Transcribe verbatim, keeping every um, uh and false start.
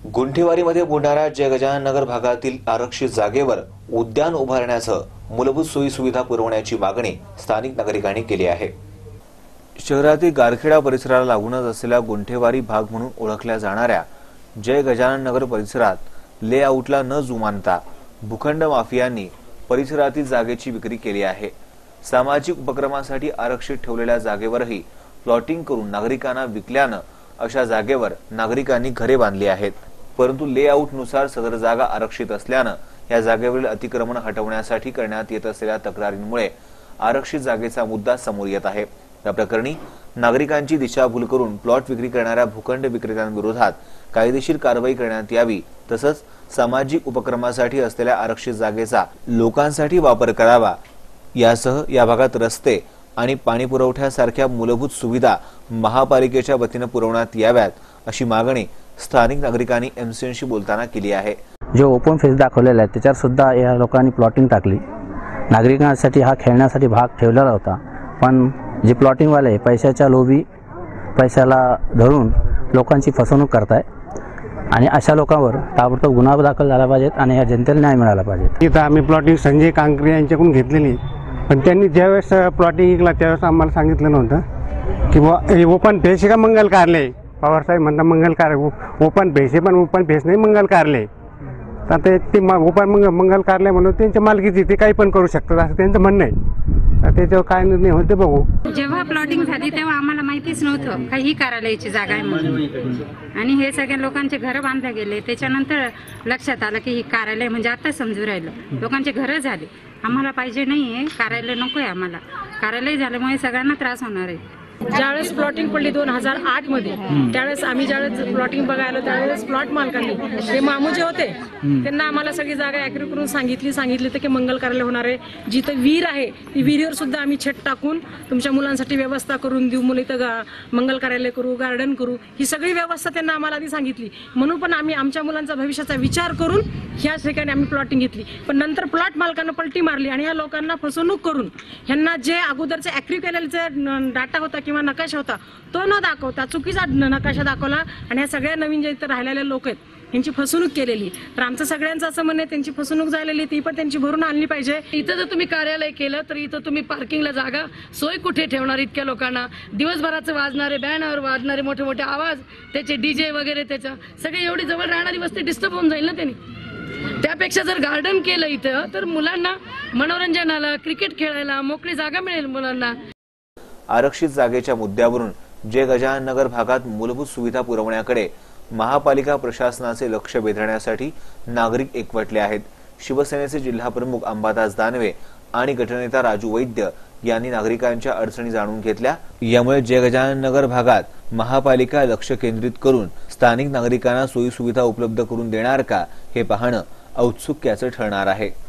गुंठेवारीमध्ये बुलढाणा जय गजानन नगर भागातील आरक्षित जागेवर उद्यान उभारण्यासह मूलभूत सोयी सुविधा पुरवण्याची मागणी स्थानिक नागरिकांनी केली आहे। शहरातील गारखेडा परिसराला लागूनच असलेल्या गुंठेवारी भाग म्हणून ओळखल्या जाणाऱ्या जय गजानन नगर परिसरात लेआउटला न जुमानता भूखंड माफियांनी परिसरातील जागेची विक्री केली आहे। सामाजिक उपक्रमासाठी आरक्षित ठेवलेल्या जागेवरही प्लॉटिंग करून नागरिकांना विकल्यानं अशा जागेवर नागरिकांनी घरे बांधली आहेत, परंतु लेआउटनुसार सदर जागा आरक्षित असल्यानं या जागेवरील अतिक्रमण हटवण्यासाठी करण्यात येत असलेल्या तक्रारींमुळे आरक्षित जागेचा मुद्दा समोर येत आहे। या प्रकरणी नागरिकांची दिशाभूल करून प्लॉट विक्री करणाऱ्या भूखंड विक्रेत्यांविरोधात कायदेशीर कारवाई करण्यात यावी, तसंच सामाजिक उपक्रमासाठी असलेल्या आरक्षित जागेचा लोकांसाठी वापर करावा, यासह या भागात रस्ते आणि पाणी पुरवठ्यासारख्या मूलभूत सुविधा महापालिकेच्या वतीने पुरवण्यात याव्यात अशी मागणी स्थानिक नागरिकांनी एमसीएनशी बोलताना केली आहे। जो ओपन फेस दाखवलेला आहे त्याच्यावर सुद्धा या लोकांनी प्लॉटिंग टाकली। नागरिकांसाठी हा खेळण्यासाठी भाग ठेवलेला होता, पण जे प्लॉटिंग वाले पैशाच्या लोभी पैशाला धरून लोकांची फसवणूक करताय आणि अशा लोकांवर ताबडतोब गुन्हा दाखल झाला पाहिजेत आणि या जनतेला न्याय मिळाला पाहिजे। इथं आम्ही प्लॉटिंग संजय कांकरे यांच्याकडून घेतलेली, पण त्यांनी ज्यावेळेस प्लॉटिंग विकला त्यावेळेस आम्हाला सांगितलं नव्हतं की बुवा ओपन फेस का मंगल कार्यालय, पवारसाहेब म्हणता मंगल कार्य ओपन फेस पण ओपन फेस नाही मंगल कार्यालय। तर ते ओपन मंगल मंगल कार्यालय म्हणून त्यांच्या मालकीची ते काही पण करू शकतात असं त्यांचं म्हणणं आहे। तर त्याच्यावर काय निर्णय होते बघू। जेव्हा प्लॉटिंग झाली तेव्हा आम्हाला माहितीच नव्हतं काही ही कार्यालयाची जागा आहे म्हणून, आणि हे सगळे लोकांचे घर बांधले गेले। त्याच्यानंतर लक्षात आलं की ही कार्यालय म्हणजे आता समजू राहिलं, लोकांचे घरं झाले। आम्हाला पाहिजे नाहीये कार्यालय, नको आहे आम्हाला। कार्यालय झाल्यामुळे सगळ्यांना त्रास होणार आहे। ज्यावेळेस प्लॉटिंग पडली दोन हजार आठ मध्ये, त्यावेळेस आम्ही ज्यावेळेस प्लॉटिंग बघायला त्यावेळेस प्लॉट मालकांनी ते मामू जे होते त्यांना आम्हाला सगळी जागा ॲग्री करून सांगितली सांगितली तर की मंगल कार्यालय होणार आहे। जिथं विहीर आहे ती विहिरीवर सुद्धा आम्ही छत टाकून तुमच्या मुलांसाठी व्यवस्था करून देऊ, मुलं इथं मंगल कार्यालय करू, गार्डन करू, ही सगळी व्यवस्था त्यांना आम्हाला आधी सांगितली। म्हणून पण आम्ही आमच्या मुलांचा भविष्याचा विचार करून ह्या ठिकाणी आम्ही प्लॉटिंग घेतली। पण नंतर प्लॉट मालकांना पलटी मारली आणि ह्या लोकांना फसवणूक करून ह्यांना जे अगोदरचे ॲग्री केलेले डाटा होता किंवा नकाशा होता तो न दाखवता चुकीचा नकाशा दाखवला आणि ह्या सगळ्या नवीन जे इथं राहिलेले लोक आहेत यांची फसवणूक केलेली। तर आमचं सगळ्यांचं असं म्हणणं आहे त्यांची फसवणूक झालेली ती पण त्यांची भरून आणली पाहिजे। इथं जर तुम्ही कार्यालय केलं तर इथं तुम्ही पार्किंगला जागा सोय कुठे ठेवणार? इतक्या लोकांना दिवसभराचं वाजणारे बॅनर वाजणारे मोठे मोठे आवाज, त्याचे डीजे वगैरे, त्याच्या सगळे एवढी जवळ राहणारी वस्ती डिस्टर्ब होऊन जाईल ना त्यांनी। त्यापेक्षा जर गार्डन केलं इथं तर मुलांना मनोरंजनाला, क्रिकेट खेळायला मोकळी जागा मिळेल मुलांना। आरक्षित जागेच्या मुद्द्यावरून जय गजानन नगर भागात मूलभूत सुविधा पुरवण्याकडे महापालिका प्रशासनाचे लक्ष वेधण्यासाठी नागरिक एकवटले आहेत। शिवसेनेचे जिल्हा प्रमुख अंबादास दानवे आणि गटनेता राजू वैद्य यांनी नागरिकांच्या अडचणी जाणून घेतल्या। यामुळे जय गजानन नगर भागात महापालिका लक्ष केंद्रित करून स्थानिक नागरिकांना सोयी सुविधा उपलब्ध करून देणार का हे पाहणं औत्सुक्याचं ठरणार आहे।